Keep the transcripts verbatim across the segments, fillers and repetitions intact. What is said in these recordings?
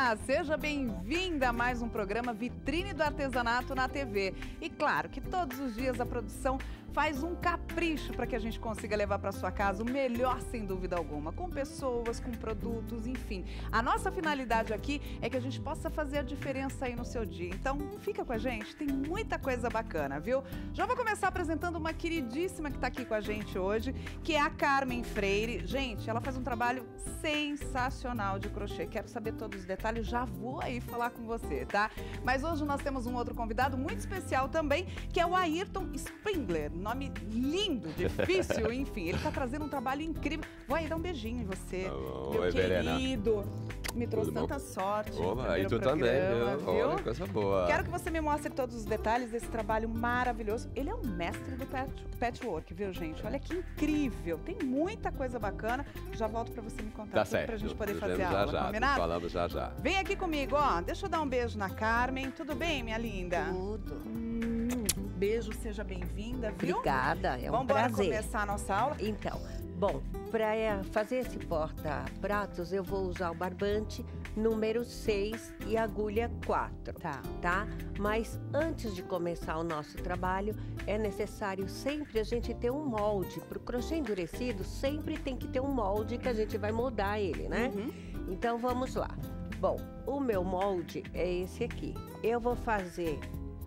Olá, seja bem-vinda a mais um programa Vitrine do Artesanato na T V. E claro que todos os dias a produção faz um capricho para que a gente consiga levar para sua casa o melhor, sem dúvida alguma, com pessoas, com produtos, enfim. A nossa finalidade aqui é que a gente possa fazer a diferença aí no seu dia. Então, fica com a gente, tem muita coisa bacana, viu? Já vou começar apresentando uma queridíssima que está aqui com a gente hoje, que é a Carmen Freire. Gente, ela faz um trabalho sensacional de crochê. Quero saber todos os detalhes, já vou aí falar com você, tá? Mas hoje nós temos um outro convidado muito especial também, que é o Ayrton Springler. Nome lindo, difícil, enfim. Ele tá trazendo um trabalho incrível. Vou aí dar um beijinho em você, oh, meu oi, querido. Verena. Me trouxe Tudo tanta bom? sorte. Oba, e tu programa, também, viu? viu? Olha, coisa boa. Quero que você me mostre todos os detalhes desse trabalho maravilhoso. Ele é um mestre do patch, patchwork, viu, gente? Olha que incrível. Tem muita coisa bacana. Já volto pra você me contar Tá tudo certo. pra gente poder Nos fazer vemos a aula, já já. combinado? Falamos já já. Vem aqui comigo, ó. Deixa eu dar um beijo na Carmen. Tudo bem, minha linda? Tudo. Hum, beijo, seja bem-vinda, viu? Obrigada, é um Vamos embora prazer. começar a nossa aula? Então, bom, para fazer esse porta-pratos, eu vou usar o barbante número seis e agulha quatro, Tá. tá? Mas antes de começar o nosso trabalho, é necessário sempre a gente ter um molde. Para o crochê endurecido, sempre tem que ter um molde que a gente vai moldar ele, né? Uhum. Então, vamos lá. Bom, o meu molde é esse aqui. Eu vou fazer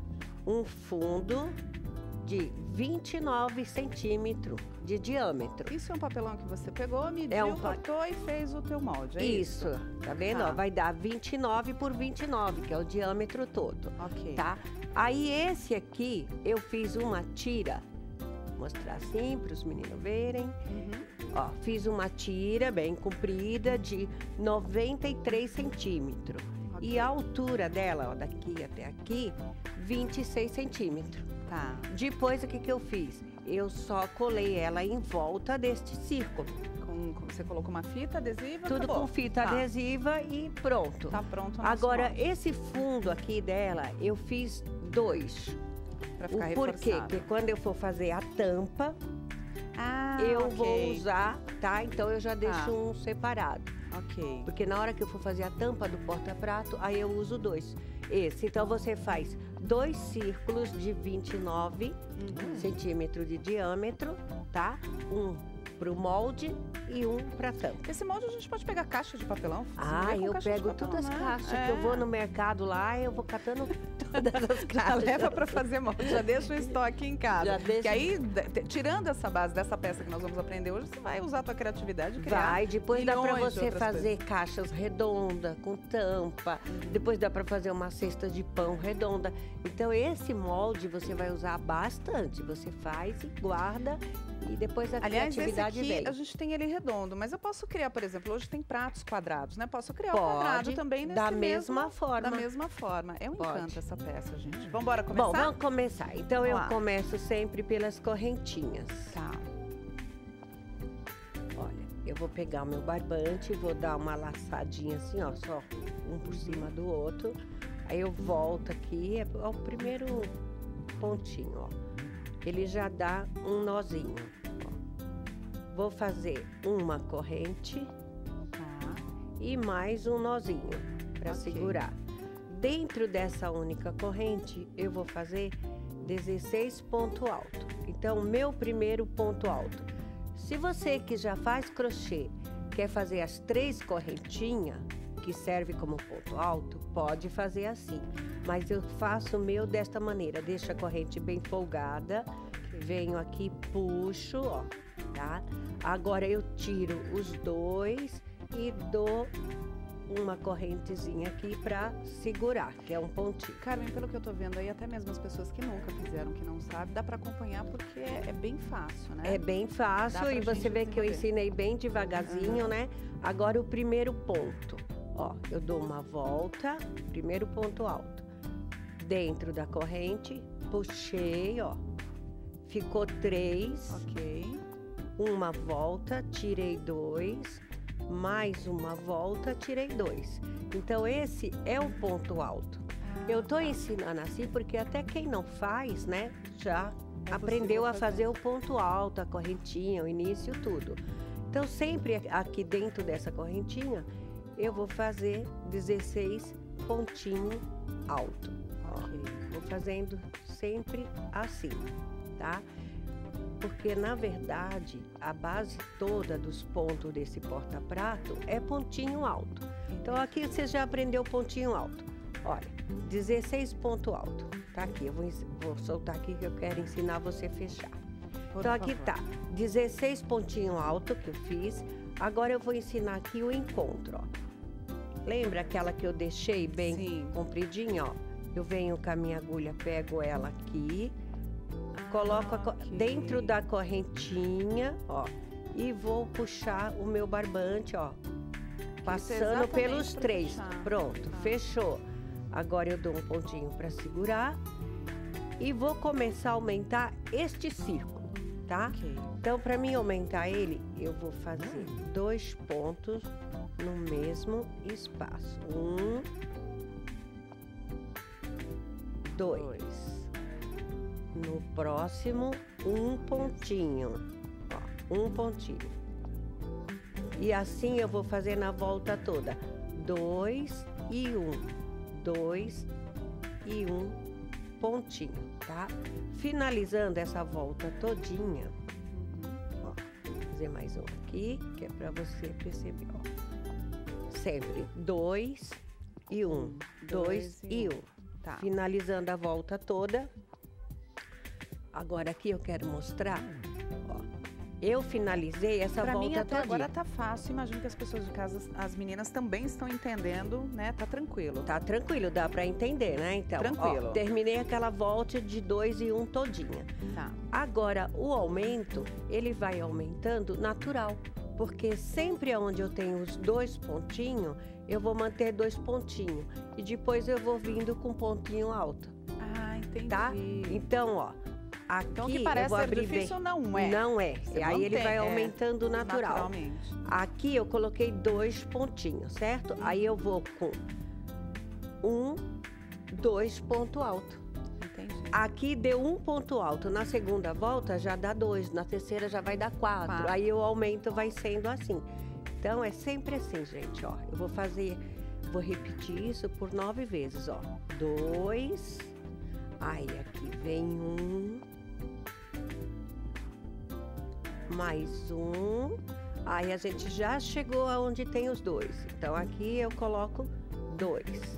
um fundo de vinte e nove centímetros de diâmetro. Isso é um papelão que você pegou, mediu, É um pa- cortou e fez o teu molde, é isso? Isso, tá vendo? Tá. Ó, vai dar vinte e nove por vinte e nove, que é o diâmetro todo, Ok. tá? Aí esse aqui, eu fiz uma tira, vou mostrar assim para os meninos verem. Uhum. Ó, fiz uma tira bem comprida de noventa e três centímetros. Ok. E a altura dela, ó, daqui até aqui, vinte e seis centímetros. Tá. Depois, o que que eu fiz? Eu só colei ela em volta deste círculo. Com, com- você colocou uma fita adesiva, Tudo acabou. com fita Tá. adesiva e pronto. Tá pronto o nosso Agora, molde, esse fundo aqui dela, eu fiz dois. pra O ficar porquê? reforçado. Porque quando eu for fazer a tampa, Ah, eu ok. vou usar, tá? Então, eu já deixo Tá. um separado. Ok. Porque na hora que eu for fazer a tampa do porta-prato, aí eu uso dois. Esse. Então, você faz dois círculos de vinte e nove Uhum. centímetros de diâmetro, tá? Um pro molde e um pra tampa. Esse molde a gente pode pegar caixa de papelão? Você Ah, vê com eu caixa de pego papelão, todas as né? caixas É. que eu vou no mercado lá, eu vou catando todas as Já caixas. leva pra fazer molde, já deixa o estoque em casa. Já deixa- Que aí, de- te- tirando essa base dessa peça que nós vamos aprender hoje, você vai usar a tua criatividade e criar. Vai, depois dá pra milhões de você outras fazer caixas redondas, com tampa. Uhum. Depois dá pra fazer uma cesta de pão redonda. Então, esse molde você vai usar bastante. Você faz e guarda e depois a Aliás, esse criatividade aqui, vem. a gente tem ele redondo, mas eu posso criar, por exemplo, hoje tem pratos quadrados, né? Posso criar um Pode, quadrado também nesse da mesmo- mesma forma. Da mesma forma. É um Pode. encanto essa peça, gente. Vamos embora começar? Bom, vamos começar. Então, eu Vamos lá. começo sempre pelas correntinhas. Tá. Olha, eu vou pegar o meu barbante, vou dar uma laçadinha assim, ó, só um por cima do outro. Aí eu volto aqui, é o primeiro pontinho, ó. Ele já dá um nozinho, ó. Vou fazer uma corrente Tá. e mais um nozinho para Ok. segurar. Dentro dessa única corrente, eu vou fazer dezesseis pontos altos. Então, o meu primeiro ponto alto. Se você que já faz crochê quer fazer as três correntinhas, que serve como ponto alto, pode fazer assim. Mas eu faço o meu desta maneira. Deixo a corrente bem folgada. Venho aqui, puxo, ó, tá? Agora eu tiro os dois e dou uma correntezinha aqui pra segurar, que é um pontinho. Carmen, pelo que eu tô vendo aí, até mesmo as pessoas que nunca fizeram, que não sabem, dá pra acompanhar porque é, é bem fácil, né? É bem Dá fácil pra e você gente vê que eu desenvolver. ensinei bem devagarzinho, Aham. né? Agora o primeiro ponto, ó, eu dou uma volta, primeiro ponto alto. Dentro da corrente, puxei, ó, ficou três, Ok. uma volta, tirei dois, mais uma volta, tirei dois. Então esse é o ponto alto. Eu tô tá. ensinando assim porque até quem não faz, né, já É aprendeu possível a fazer. fazer o ponto alto, a correntinha, o início, tudo. Então sempre aqui dentro dessa correntinha, eu vou fazer dezesseis pontinho alto. Ó, vou fazendo sempre assim, tá? Porque, na verdade, a base toda dos pontos desse porta-prato é pontinho alto. Então, aqui você já aprendeu pontinho alto. Olha, dezesseis ponto alto. Tá aqui, eu vou, vou soltar aqui que eu quero ensinar você a fechar. Por então, aqui favor. tá, dezesseis pontinho alto que eu fiz. Agora, eu vou ensinar aqui o encontro, ó. Lembra aquela que eu deixei bem Sim. compridinha, ó? Eu venho com a minha agulha, pego ela aqui, Ah, coloco a co- ok. dentro da correntinha, ó, e vou puxar o meu barbante, ó, passando exatamente pelos pra três. fechar. Pronto, Tá. fechou. Agora eu dou um pontinho para segurar e vou começar a aumentar este círculo, tá? Ok. Então, para mim aumentar ele, eu vou fazer dois pontos no mesmo espaço. Um, dois. Dois. No próximo, um pontinho. Ó, um pontinho. E assim eu vou fazer na volta toda. Dois e um. Dois e um pontinho, tá? Finalizando essa volta todinha. Uhum. Ó, vou fazer mais um aqui, que é pra você perceber, ó. Sempre dois e um. Dois e um. Tá. Finalizando a volta toda. Agora aqui eu quero mostrar, ó, eu finalizei essa Pra volta mim até todinha. agora tá fácil. Imagino que as pessoas de casa, as meninas também estão entendendo, né? Tá tranquilo. Tá tranquilo, dá pra entender, né? Então, Tranquilo. ó, terminei aquela volta de dois e um todinha. Tá. Agora, o aumento, ele vai aumentando natural, porque sempre onde eu tenho os dois pontinhos, eu vou manter dois pontinhos e depois eu vou vindo com pontinho alto, Ah, entendi. tá? Então, ó, aqui Então, o que eu parece vou ser abrir difícil bem. não é. Não é. Você E aí ele mantém, vai é, aumentando natural. Naturalmente. Aqui eu coloquei dois pontinhos, certo? Aí eu vou com um, dois ponto alto. Entendi. Aqui deu um ponto alto. Na segunda volta já dá dois. Na terceira já vai dar quatro. Quatro. Aí o aumento vai sendo assim. Então é sempre assim, gente, ó. Eu vou fazer, vou repetir isso por nove vezes, ó. Dois. Aí aqui vem um. Mais um. Aí a gente já chegou aonde tem os dois. Então aqui eu coloco dois.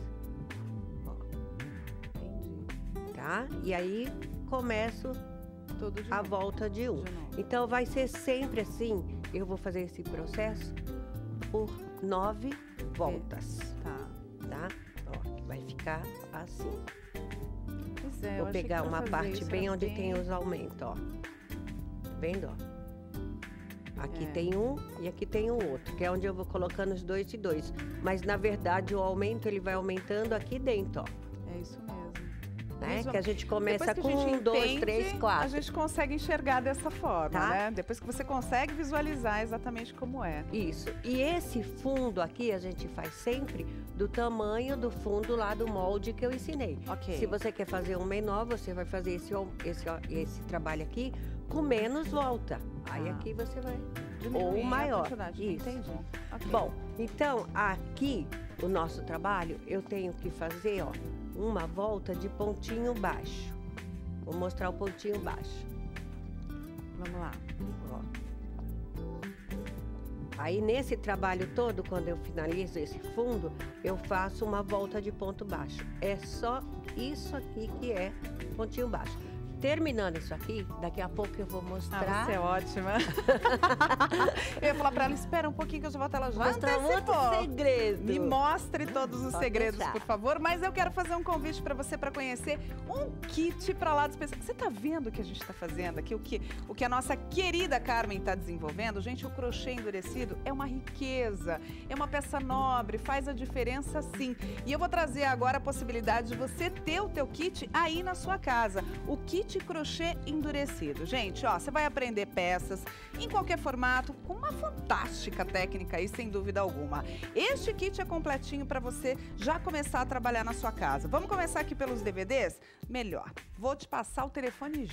Entendi. Tá? E aí começo Tudo de a novo. volta de um. De novo. Então vai ser sempre assim. Eu vou fazer esse processo por nove voltas, Tá. tá? Ó, vai ficar assim. Pois é, eu Vou achei que pegar pra uma fazer parte isso bem era onde bem- tem os aumentos, ó. Tá vendo, ó? Aqui É. tem um e aqui tem o outro, que é onde eu vou colocando os dois e dois. Mas na verdade o aumento ele vai aumentando aqui dentro, ó. É isso mesmo. Né? Mas, Que a gente começa Depois que com a gente um, dois, entende, três, A quatro. gente consegue enxergar dessa forma, Tá? né? Depois que você consegue visualizar exatamente como é. Isso. E esse fundo aqui a gente faz sempre do tamanho do fundo lá do molde que eu ensinei. Ok. Se você quer fazer um menor, você vai fazer esse, esse, esse trabalho aqui com menos volta. Aí Ah. aqui você vai. Diminuir ou a maior. quantidade. Isso. Entendi. Ok. Bom, então aqui o nosso trabalho eu tenho que fazer, ó, uma volta de pontinho baixo. Vou mostrar o pontinho baixo. Vamos lá. Ó. Aí nesse trabalho todo, quando eu finalizo esse fundo, eu faço uma volta de ponto baixo. É só isso aqui que é pontinho baixo. Terminando isso aqui, daqui a pouco eu vou Ah, mostrar. você é ótima. Eu ia falar pra ela, espera um pouquinho que eu já volto. Ela já mostrar um outro antecipou. segredo. Me mostre todos os Pode segredos, deixar. por favor. Mas eu quero fazer um convite para você para conhecer um kit para lá dos especial. Você tá vendo o que a gente está fazendo aqui? O que, o que a nossa querida Carmen está desenvolvendo? Gente, o crochê endurecido é uma riqueza, é uma peça nobre, faz a diferença sim. E eu vou trazer agora a possibilidade de você ter o teu kit aí na sua casa. O kit crochê endurecido. Gente, ó, você vai aprender peças em qualquer formato, com uma fantástica técnica aí, sem dúvida alguma. Este kit é completinho para você já começar a trabalhar na sua casa. Vamos começar aqui pelos D V Ds? Melhor. Vou te passar o telefone já.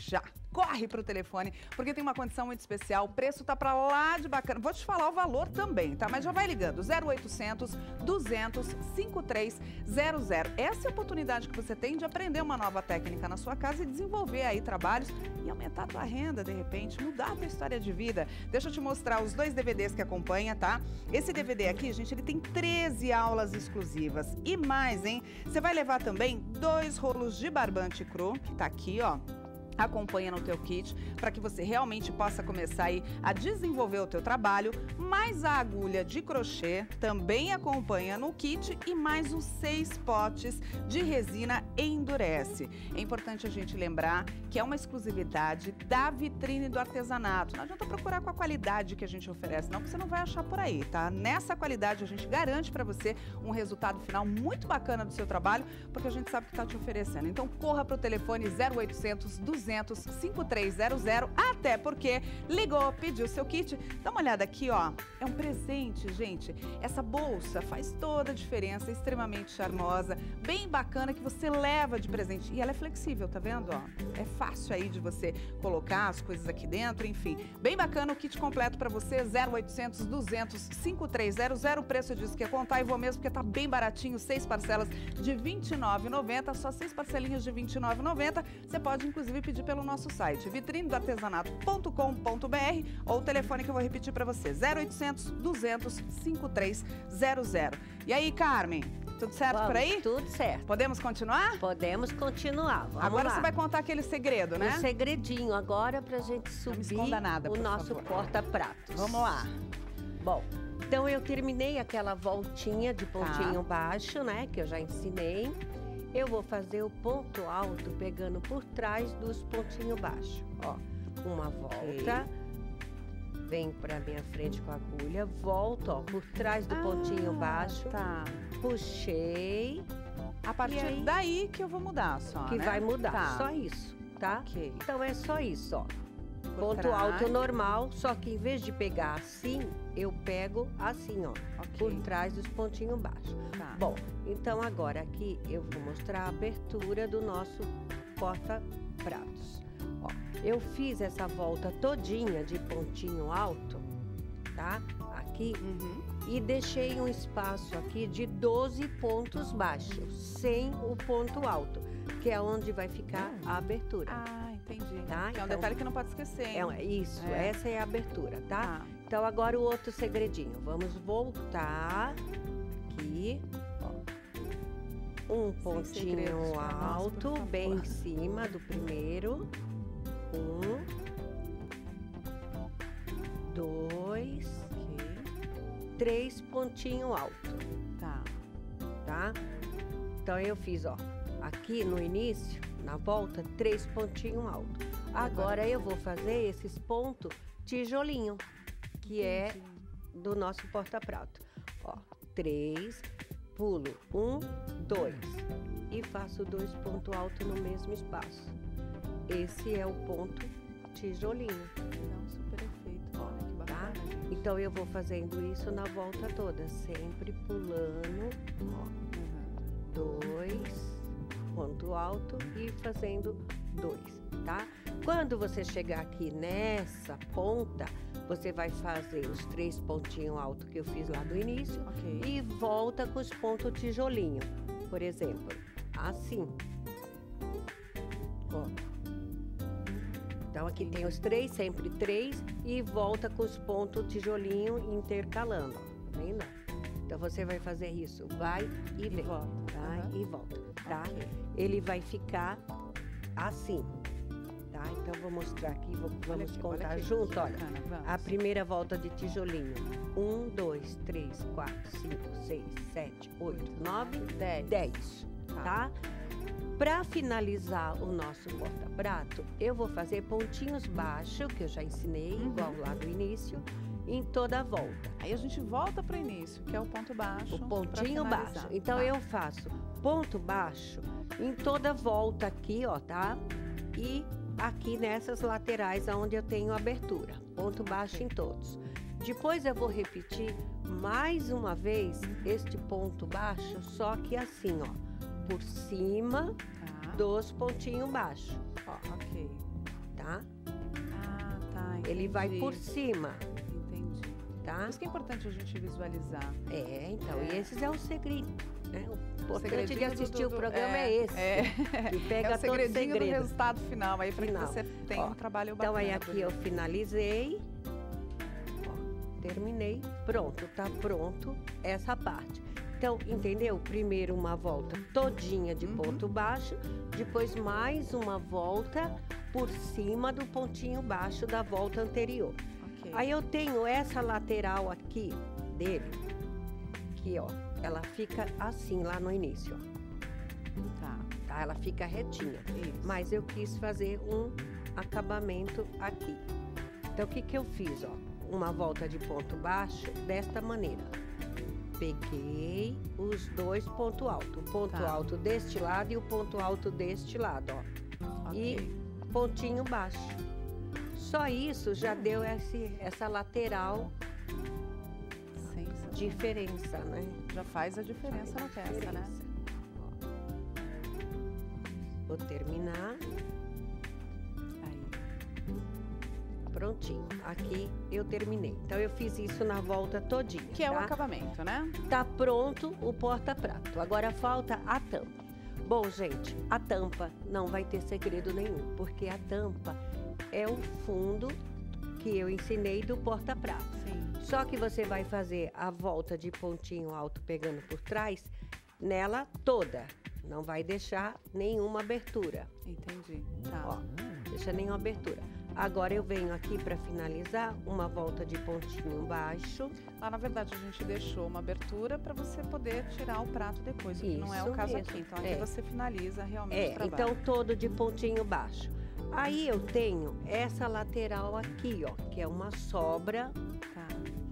corre pro telefone, porque tem uma condição muito especial, o preço tá pra lá de bacana. Vou te falar o valor também, tá? Mas já vai ligando, zero oitocentos, duzentos, cinquenta e três zero zero. Essa é a oportunidade que você tem de aprender uma nova técnica na sua casa e desenvolver aí trabalhos e aumentar a tua renda, de repente, mudar a tua história de vida. Deixa eu te mostrar os dois D V Ds que acompanha, tá? Esse D V D aqui, gente, ele tem treze aulas exclusivas e mais, hein? Você vai levar também dois rolos de barbante cru, que tá aqui, ó. Acompanha no teu kit, para que você realmente possa começar aí a desenvolver o teu trabalho, mais a agulha de crochê também acompanha no kit e mais os seis potes de resina Endurece. É importante a gente lembrar que é uma exclusividade da Vitrine do Artesanato. Não adianta procurar com a qualidade que a gente oferece, não, porque você não vai achar por aí, tá? Nessa qualidade a gente garante para você um resultado final muito bacana do seu trabalho, porque a gente sabe que está te oferecendo. Então corra para o telefone zero oitocentos, duzentos, cinquenta e três zero zero, até porque ligou, pediu seu kit. Dá uma olhada aqui, ó. É um presente, gente. Essa bolsa faz toda a diferença, é extremamente charmosa, bem bacana, que você leva de presente. E ela é flexível, tá vendo, ó? É fácil aí de você colocar as coisas aqui dentro, enfim. Bem bacana o kit completo pra você, zero oitocentos, duzentos, cinquenta e três zero zero. O preço eu disse que ia contar e vou mesmo, porque tá bem baratinho, seis parcelas de vinte e nove reais e noventa centavos, só seis parcelinhas de vinte e nove reais e noventa centavos. Você pode, inclusive, pedir pelo nosso site, vitrine do artesanato ponto com ponto br, ou o telefone que eu vou repetir para você, zero oitocentos, duzentos, cinquenta e três zero zero. E aí, Carmen, tudo certo Vamos, por aí? Tudo certo. Podemos continuar? Podemos continuar. Vamos Agora lá. você vai contar aquele segredo, né? Um segredinho agora pra gente Não me subir esconda nada, o por nosso favor. porta-pratos. Vamos lá. Bom, então eu terminei aquela voltinha de pontinho Tá. baixo, né, que eu já ensinei. Eu vou fazer o ponto alto pegando por trás dos pontinhos baixos. Ó, uma volta, venho pra minha frente com a agulha, volto, ó, por trás do pontinho baixo, Tá. puxei, A partir E aí? daí que eu vou mudar só, que né? vai mudar, Tá. só isso, tá? Ok. Então é só isso, ó. Por Ponto trás. alto normal, só que em vez de pegar assim, eu pego assim, ó, Ok. por trás dos pontinhos baixos. Tá. Bom, então agora aqui eu vou mostrar a abertura do nosso porta-pratos. Ó, eu fiz essa volta todinha de pontinho alto, tá? Aqui, Uhum. e deixei um espaço aqui de doze pontos baixos, sem o ponto alto, que é onde vai ficar a abertura. Ah, entendi. Tá, Que é um então- detalhe que não pode esquecer, hein? É, um- isso, É. essa é a abertura, tá? Tá. Então agora o outro segredinho. Vamos voltar aqui, ó. Um segredos pontinho pra nós, alto, por bem favor. em cima do primeiro. Um, dois, Ok. três pontinho alto, Tá. tá? Então eu fiz, ó, aqui no início, na volta, três pontinho alto. Agora eu vou fazer esses pontos tijolinho, que é Entendi. do nosso porta-prato. Ó, três, pulo um, dois e faço dois pontos altos no mesmo espaço. Esse é o ponto tijolinho, Não, super efeito. Olha que tá? bacana, gente. Então eu vou fazendo isso na volta toda, sempre pulando, ó, Uhum. dois, ponto alto e fazendo dois, tá? Quando você chegar aqui nessa ponta, você vai fazer os três pontinhos altos que eu fiz lá do início Ok. e volta com os pontos tijolinho. Por exemplo, assim. Ó. Então aqui tem os três, sempre três, e volta com os pontos tijolinho intercalando, ó. Tá vendo? Então você vai fazer isso, vai e vem, volta. vai Aham. e volta, tá? Ok. Ele vai ficar assim, tá? Então vou mostrar aqui, vou- Olha vamos aqui, olha contar aqui, junto, que olha. bacana, vamos. A primeira volta de tijolinho. Um, dois, três, quatro, cinco, seis, sete, oito, nove, dez. dez, tá? Para finalizar o nosso porta-prato, eu vou fazer pontinhos baixos, que eu já ensinei, Uhum. igual lá do início, em toda a volta. Aí a gente volta pro início, que é o ponto baixo. O pra pontinho finalizar. baixo. Então Tá. eu faço ponto baixo em toda a volta aqui, ó, tá? E aqui nessas laterais onde eu tenho abertura. Ponto baixo em todos. Depois eu vou repetir mais uma vez este ponto baixo, só que assim, ó, por cima Tá. dos pontinhos baixos, ó, Ok. tá? Ah, tá, entendi. Ele vai por cima, Entendi. tá? Por isso que é importante a gente visualizar. É, então, É. e esses é o segredo, né? O importante de segredinho do- assistir do- o do- programa é, é, esse. é. Que pega É o todo o segredinho do segredo. resultado final, aí para que Final. você tenha Ó, um trabalho Então, bacana. aí aqui eu finalizei. Ó, terminei. Pronto, tá pronto essa parte. Então, entendeu? Primeiro uma volta todinha de Uhum. ponto baixo, depois mais uma volta por cima do pontinho baixo da volta anterior. Ok. Aí eu tenho essa lateral aqui dele, que ó, ela fica assim lá no início, ó, Tá. tá? Ela fica retinha. Isso. Mas eu quis fazer um acabamento aqui. Então, o que que eu fiz, ó? Uma volta de ponto baixo desta maneira. Peguei os dois pontos altos. O ponto Tá. alto deste lado e o ponto alto deste lado, ó. Ok. E pontinho baixo. Só isso já deu esse, essa lateral Sensacional. diferença, né? Já faz a diferença na Faz peça, né? diferença. Ó. Vou terminar. Aí. Prontinho. Aqui eu terminei. Então, eu fiz isso na volta todinha. Que é o tá? acabamento, né? Tá pronto o porta-prato. Agora falta a tampa. Bom, gente, a tampa não vai ter segredo nenhum, porque a tampa é o fundo que eu ensinei do porta-prato. Sim. Só que você vai fazer a volta de pontinho alto pegando por trás nela toda. Não vai deixar nenhuma abertura. Entendi. Tá. Ó, deixa nenhuma abertura. Agora eu venho aqui para finalizar uma volta de pontinho baixo. Lá, na verdade, a gente deixou uma abertura para você poder tirar o prato depois, o que não é o Isso caso mesmo. aqui. Então, aqui É. você finaliza realmente o É, trabalho. então todo de pontinho baixo. Aí eu tenho essa lateral aqui, ó, que é uma sobra, Tá.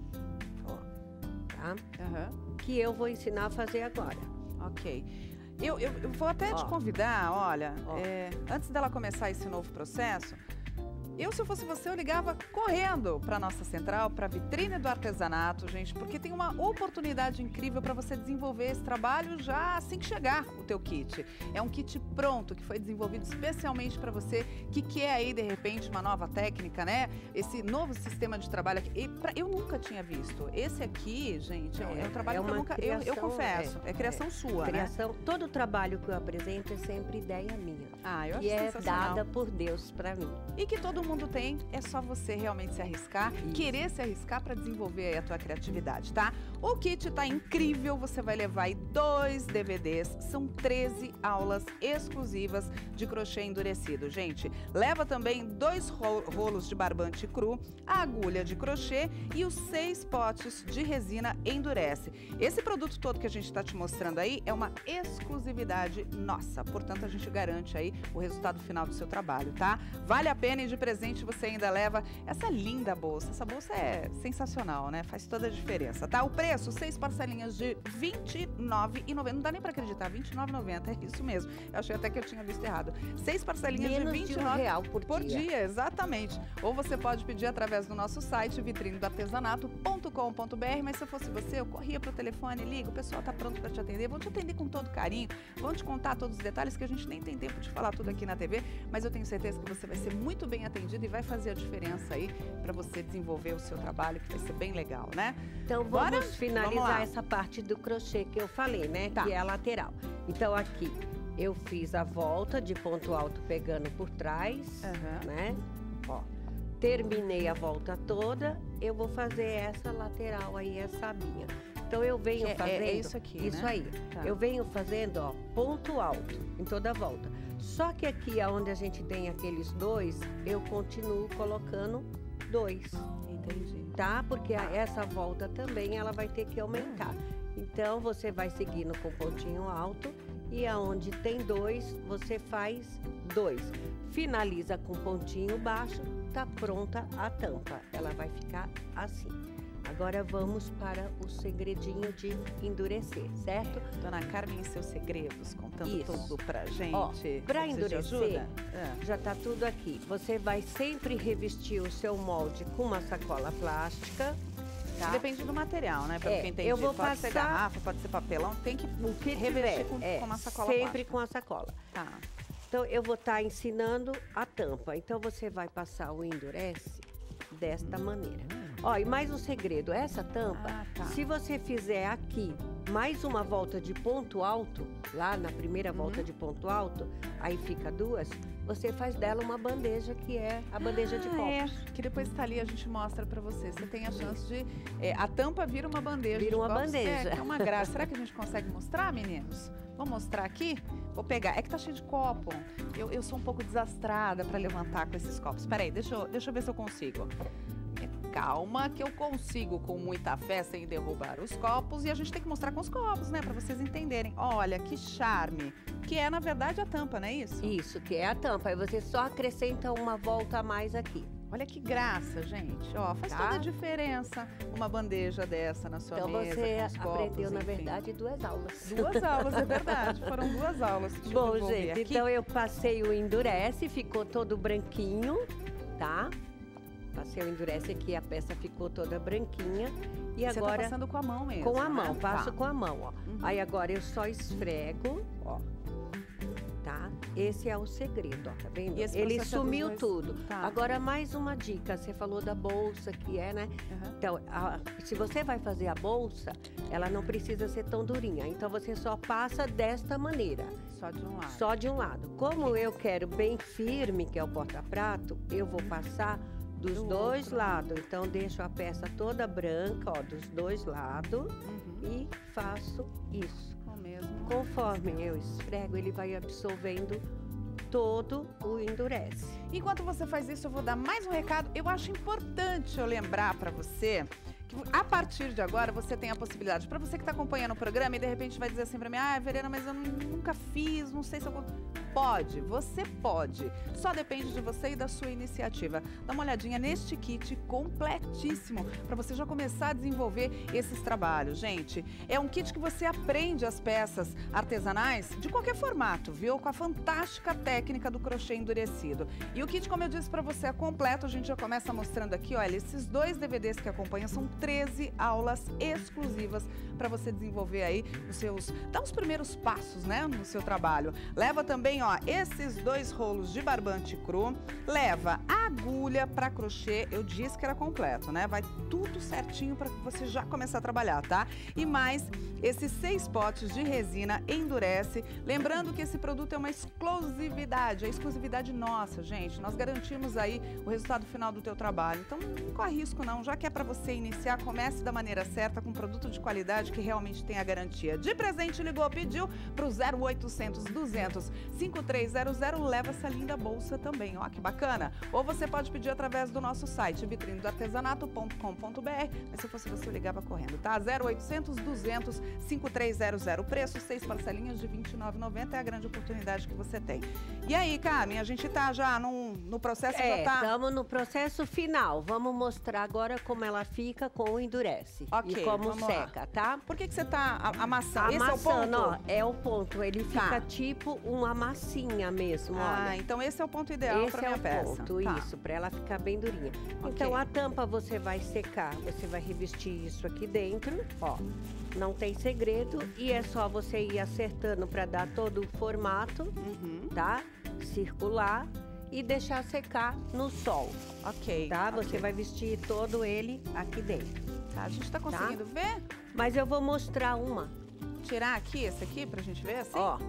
ó, tá? Aham. Que eu vou ensinar a fazer agora. Ok. Eu, eu, eu vou até te Ó. convidar, olha, Ó. é, antes dela começar esse novo processo, eu, se eu fosse você, eu ligava correndo para nossa central, para a vitrine do artesanato, gente, porque tem uma oportunidade incrível para você desenvolver esse trabalho já assim que chegar o teu kit. É um kit pronto, que foi desenvolvido especialmente para você que quer aí, de repente, uma nova técnica, né? Esse novo sistema de trabalho aqui. E pra- eu nunca tinha visto. Esse aqui, gente, é, um- é um É, trabalho é que eu uma nunca... Eu, eu criação, confesso, é, é, criação sua, né? Criação, todo o trabalho que eu apresento é sempre ideia minha. Ah, eu acho Que é sensacional. dada por Deus para mim. E que todo mundo tem, é só você realmente se arriscar, Isso. querer se arriscar para desenvolver aí a tua criatividade, tá? O kit tá incrível, você vai levar aí dois D V Ds, são treze aulas exclusivas de crochê endurecido, gente. Leva também dois ro- rolos de barbante cru, a agulha de crochê e os seis potes de resina endurece. Esse produto todo que a gente tá te mostrando aí é uma exclusividade nossa, portanto a gente garante aí o resultado final do seu trabalho, tá? Vale a pena e de presente você ainda leva essa linda bolsa. Essa bolsa é sensacional, né? Faz toda a diferença, tá? O preço, seis parcelinhas de vinte e nove reais e noventa centavos. Não dá nem pra acreditar, vinte e nove reais e noventa centavos, é isso mesmo. Eu achei até que eu tinha visto errado. Seis parcelinhas Menos de de vinte e um nove real por, por dia. dia, exatamente. Ou você pode pedir através do nosso site, vitrine do artesanato ponto com ponto br, mas se eu fosse você, eu corria pro telefone, liga, o pessoal tá pronto para te atender, vão te atender com todo carinho, vão te contar todos os detalhes, que a gente nem tem tempo de falar tudo aqui na T V, mas eu tenho certeza que você vai ser muito bem atendido e vai fazer a diferença aí para você desenvolver o seu trabalho, que vai ser bem legal, né? Então Bora? vamos finalizar Vamos lá. essa parte do crochê que eu falei, né? Tá. Que é a lateral. Então aqui eu fiz a volta de ponto alto pegando por trás, Aham. né? Ó, terminei a volta toda, eu vou fazer essa lateral aí, essa abinha. Então eu venho Que é- fazendo é isso aqui, isso né? aí. Tá. Eu venho fazendo, ó, ponto alto em toda a volta. Só que aqui onde a gente tem aqueles dois, eu continuo colocando dois. Entendi. Tá? Porque a- essa volta também ela vai ter que aumentar. Então você vai seguindo com pontinho alto e aonde tem dois, você faz dois. Finaliza com pontinho baixo, tá pronta a tampa. Ela vai ficar assim. Agora vamos para o segredinho de endurecer, certo? Dona Carmen e seus segredos, contando Isso. tudo pra gente. Ó, pra Você precisa de endurecer, ajuda? Ah. Já tá tudo aqui. Você vai sempre revestir o seu molde com uma sacola plástica. Tá? Depende do material, né? Pelo É, que eu entendi. eu vou pode ser passar- garrafa, pode ser papelão, tem que O que revestir tiver, com, é, com uma sacola sempre plástica. com a sacola. Tá. Então, eu vou estar ensinando a tampa. Então, você vai passar o endurece desta maneira. Ó, e mais um segredo, essa tampa, Ah, tá. se você fizer aqui mais uma volta de ponto alto, lá na primeira volta Uhum. de ponto alto, aí fica duas, você faz dela uma bandeja que é a bandeja de Ah, copos. é, que depois tá ali, a gente mostra pra você. Você tem a chance de... é, a tampa vira uma bandeja. Vira de uma copos, bandeja. É, que é uma graça. Será que a gente consegue mostrar, meninos? Vamos mostrar aqui? Vou pegar. É que tá cheio de copo. Eu, eu sou um pouco desastrada pra levantar com esses copos. Peraí, deixa eu, deixa eu ver se eu consigo. Calma que eu consigo com muita fé sem derrubar os copos. E a gente tem que mostrar com os copos, né? Pra vocês entenderem. Olha, que charme. Que é, na verdade, a tampa, não é isso? Isso, que é a tampa. Aí você só acrescenta uma volta a mais aqui. Olha que graça, gente. Ó, faz Tá? toda a diferença uma bandeja dessa na sua Então mesa, você com os copos, aprendeu, na enfim. verdade, duas aulas. Duas aulas, é verdade. Foram duas aulas. Deixa Bom, eu devolver gente, aqui. então eu passei o endurece, ficou todo branquinho, tá? Passei o endurece aqui, a peça ficou toda branquinha. E Você agora, tá passando com a mão mesmo, com a né? mão, passo Tá. com a mão, ó. Uhum. Aí agora eu só esfrego, ó. Tá? Esse é o segredo, ó, tá vendo? E esse Ele processo é dos sumiu dois? tudo. Tá. Agora mais uma dica, você falou da bolsa que é, né? Uhum. Então, a- se você vai fazer a bolsa, ela não precisa ser tão durinha. Então, você só passa desta maneira, Só de um lado. só de um lado. Como eu quero bem firme, que é o porta-prato, eu vou passar dos Do dois outro. lados. Então, deixo a peça toda branca, ó, dos dois lados Uhum. e faço isso. O mesmo. Conforme eu esfrego, ele vai absorvendo todo o endurece. Enquanto você faz isso, eu vou dar mais um recado. Eu acho importante eu lembrar pra você que a partir de agora você tem a possibilidade, pra você que tá acompanhando o programa e de repente vai dizer assim pra mim, ah, Verena, mas eu nu- nunca fiz, não sei se eu... vou-" Pode, você pode. Só depende de você e da sua iniciativa. Dá uma olhadinha neste kit completíssimo pra você já começar a desenvolver esses trabalhos. Gente, é um kit que você aprende as peças artesanais de qualquer formato, viu? Com a fantástica técnica do crochê endurecido. E o kit, como eu disse pra você, é completo. A gente já começa mostrando aqui, olha, esses dois D V Ds que acompanham são treze aulas exclusivas para você desenvolver aí os seus, dar os primeiros passos, né, no seu trabalho. Leva também, ó, esses dois rolos de barbante cru, leva a agulha para crochê, eu disse que era completo, né? Vai tudo certinho para que você já começar a trabalhar, tá? E mais esses seis potes de resina endurece, lembrando que esse produto é uma exclusividade, é exclusividade nossa, gente. Nós garantimos aí o resultado final do teu trabalho. Então, não corre risco não, já que é para você iniciar, comece da maneira certa com um produto de qualidade que realmente tem a garantia. De presente, ligou, pediu pro zero oitocentos, duzentos, cinquenta e três zero zero, leva essa linda bolsa também, ó, que bacana. Ou você pode pedir através do nosso site, vitrine do artesanato ponto com ponto br, mas se fosse você, eu ligava correndo, tá? zero oitocentos, duzentos, cinquenta e três zero zero, preço seis parcelinhas de vinte e nove reais e noventa centavos, é a grande oportunidade que você tem. E aí, Carmen, a gente tá já no, no processo, É, já tá... estamos no processo final. Vamos mostrar agora como ela fica com o endurece. Ok, e como vamos lá. seca, tá? Por que que você tá a- amassando? Esse é o Amassando, ponto? ó, é o ponto. Ele fica Tá. tipo uma massinha mesmo, Ah, olha. então esse é o ponto ideal Esse para é minha o peça. ponto, Tá. isso, para ela ficar bem durinha. Ok. Então, a tampa você vai secar, você vai revestir isso aqui dentro, ó. Não tem segredo e é só você ir acertando para dar todo o formato, Uhum. tá? Circular e deixar secar no sol, Ok. tá? Você ok. vai vestir todo ele aqui dentro. Tá, a gente tá conseguindo ver? Mas eu vou mostrar uma, Tirar aqui, esse aqui, pra gente ver assim? ó.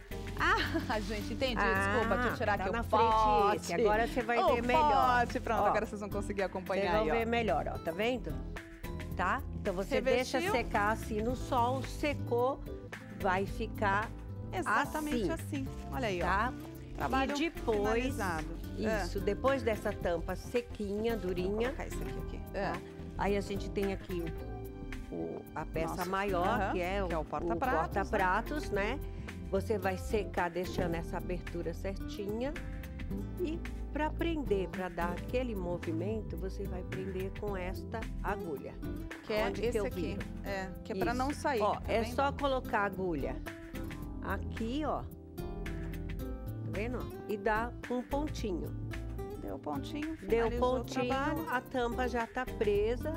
Ah, gente, entendi. Desculpa, deixa eu tirar tá aqui na o frente pote. esse. Agora você vai o ver melhor. pote, pronto, Ó, agora vocês vão conseguir Vocês acompanhar vão aí, ó. ver melhor, ó, tá vendo? Tá? Então você Revestiu? deixa secar assim no sol, secou, vai ficar Exatamente assim, assim. Olha aí, ó. tá? Trabalho e depois, finalizado. isso, depois dessa tampa sequinha, Vou durinha, colocar esse aqui. aqui. tá? É. Aí a gente tem aqui o, o- a peça Nossa, maior, aham, que é o, que é o porta-pratos, porta-pratos, né? Você vai secar deixando essa abertura certinha. E para prender, para dar aquele movimento, você vai prender com esta agulha. Que é Onde que esse eu aqui. viro? É, que é pra Isso. não sair. Ó, tá é vendo? só colocar a agulha aqui, ó. Tá vendo? Ó? E dar um pontinho. Deu pontinho, Deu finalizou o pontinho, trabalho. a tampa já tá presa.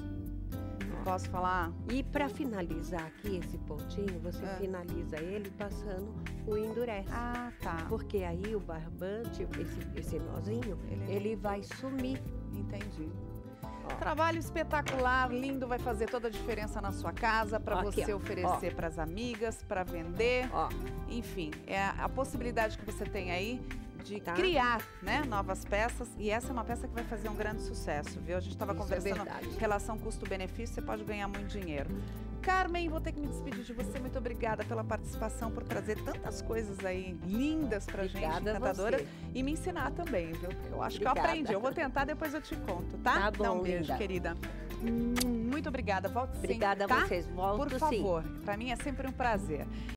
Posso falar? E para finalizar aqui esse pontinho, você É. finaliza ele passando o endurece. Ah, tá. Porque aí o barbante, esse, esse nozinho, Ele- ele vai sumir. Entendi. Ó. Trabalho espetacular, lindo, vai fazer toda a diferença na sua casa, para Aqui, você ó. oferecer para as amigas, para vender. Ó, Enfim, é a a possibilidade que você tem aí de Tá. criar, né, novas peças. E essa é uma peça que vai fazer um grande sucesso, viu? A gente estava Isso é conversando verdade. relação custo-benefício, você pode ganhar muito dinheiro. Carmen, vou ter que me despedir de você. Muito obrigada pela participação, por trazer tantas coisas aí lindas pra gente, obrigada a encantadora. você. E me ensinar também, viu? Porque eu acho que eu Obrigada. aprendi. Eu vou tentar, depois eu te conto, tá? Tá Dá um bom, beijo, linda. querida. Hum, Muito obrigada. Volte Obrigada sempre, tá? a vocês. Volto Por sim. favor. Pra mim é sempre um prazer.